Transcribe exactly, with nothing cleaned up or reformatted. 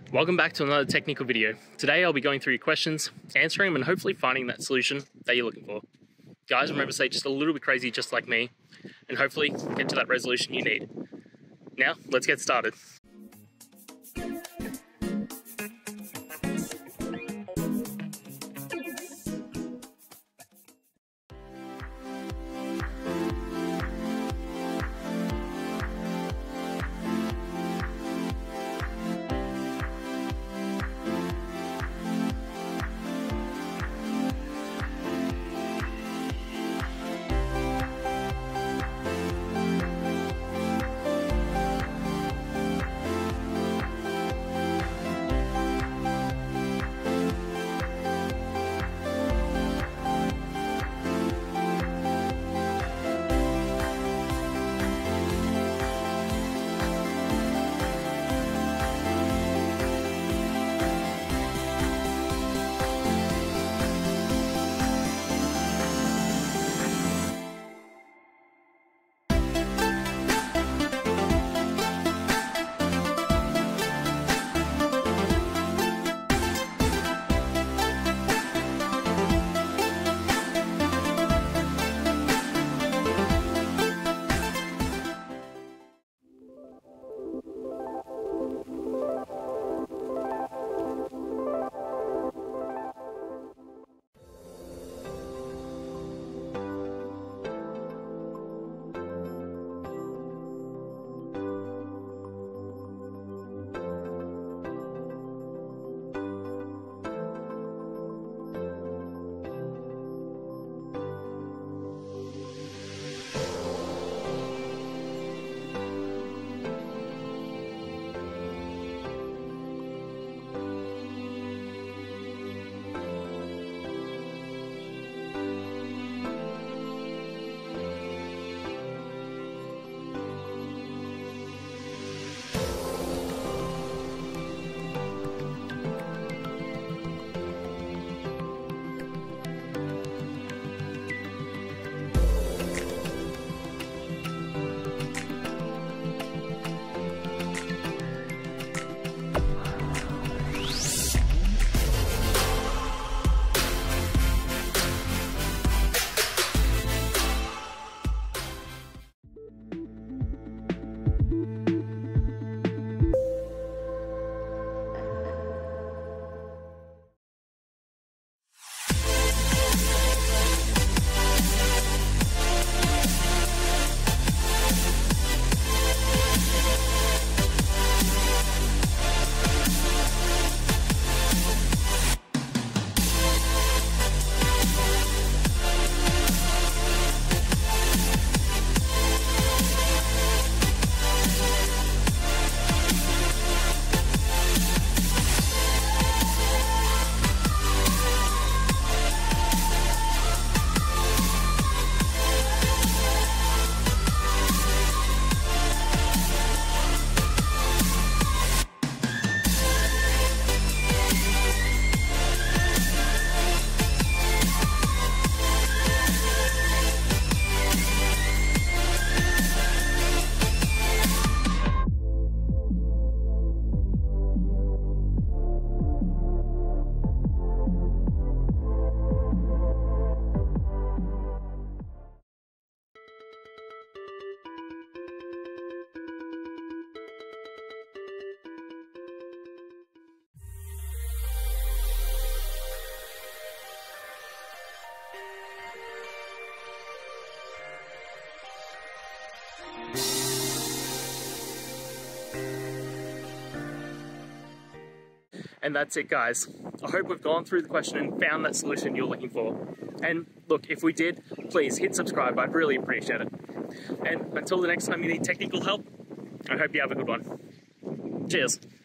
Welcome back to another technical video. Today I'll be going through your questions, answering them, and hopefully finding that solution that you're looking for. Guys, remember to stay just a little bit crazy just like me, and hopefully get to that resolution you need. Now, let's get started. And that's it, guys. I hope we've gone through the question and found that solution you're looking for. And look, if we did, please hit subscribe. I'd really appreciate it. And until the next time you need technical help, I hope you have a good one. Cheers.